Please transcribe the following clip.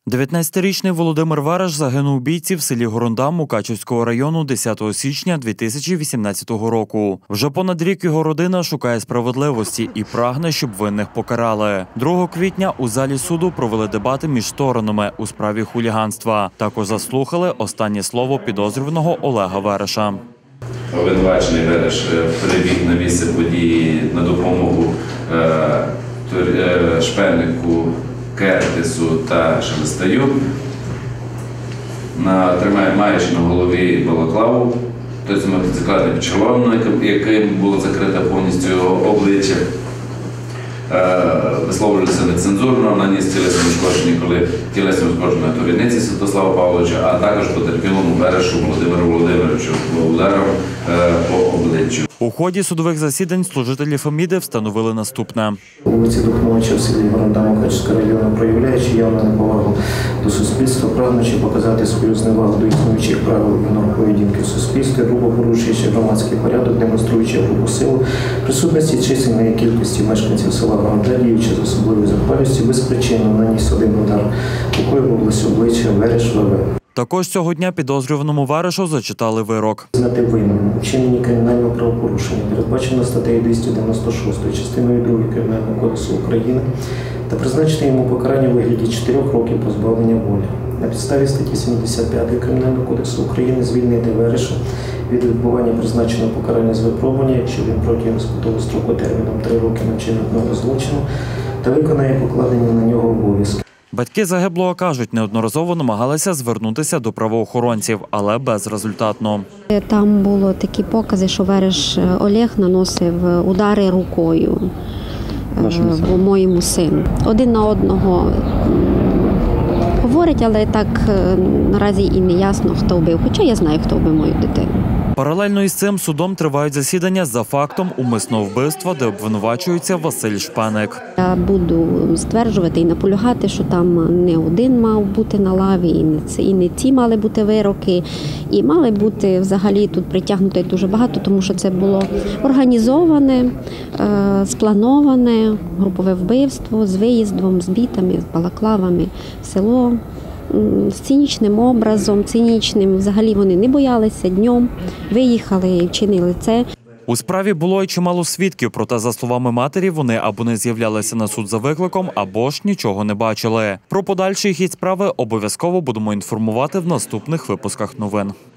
19-річний Володимир Вереш загинув у бійці в селі Горондам Мукачівського району 10 січня 2018 року. Вже понад рік його родина шукає справедливості і прагне, щоб винних покарали. 2 квітня у залі суду провели дебати між сторонами у справі хуліганства. Також заслухали останнє слово підозрюваного Олега Вереша. Обвинувачений Вереш прибіг на місце події на допомогу Шпельнику, Кертису та Шелестаю, маючи на голові балаклаву, тобто мотоциклетний підчервоном, яким було закрите повністю його обличчя, висловлювався нецензурно, наніс тілесні ушкодження, коли тілесні ушкодження до Вінниці Святослава Павловича, а також потерпілому Верешу Володимиру Володимировичу ударом по обличчю. У ході судових засідань служителі Феміди встановили наступне. Вулиці Духновича в селі Горондам Мукачівського району, проявляючи явну неповагу до суспільства, прагнучи показати свою зневагу до існуючих правил і норм поведінки в суспільстві, грубо порушуючи громадський порядок, демонструючи грубу силу, присутності чисельної кількості мешканців села Горондам, діючи з особливою зухвалістю, безпричинно наніс один удар рукою в область обличчя Вереш В.В. Також цього дня підозрюваному Верешу зачитали вирок. Знати винним у вчиненні кримінального правопорушення, передбачено статтею 296 частиною 2 Кримінального кодексу України, та призначити йому покарання у вигляді 4 років позбавлення волі. На підставі статті 75 Кримінального кодексу України звільнити Вереша від відбування призначеного покарання з випробування, якщо він протягом іспитового строку терміном 3 роки не вчинив одного злочину та виконає покладені на нього обов'язки. Батьки загиблого кажуть, неодноразово намагалися звернутися до правоохоронців, але безрезультатно. Там були такі покази, що Вереш Олег наносив удари рукою моєму сину. Один на одного говорять, але так наразі і не ясно, хто вбив. Хоча я знаю, хто вбив мою дитину. Паралельно із цим судом тривають засідання за фактом умисного вбивства, де обвинувачується Василь Шпеник. Я буду стверджувати і наполягати, що там не один мав бути на лаві, і не ці мали бути вироки, і мали бути взагалі тут притягнуто дуже багато, тому що це було організоване, сплановане групове вбивство з виїздом, з бітами, з балаклавами в село. З цинічним образом, цинічним, взагалі вони не боялися, днем виїхали і вчинили це. У справі було й чимало свідків, проте, за словами матері, вони або не з'являлися на суд за викликом, або ж нічого не бачили. Про подальший хід справи обов'язково будемо інформувати в наступних випусках новин.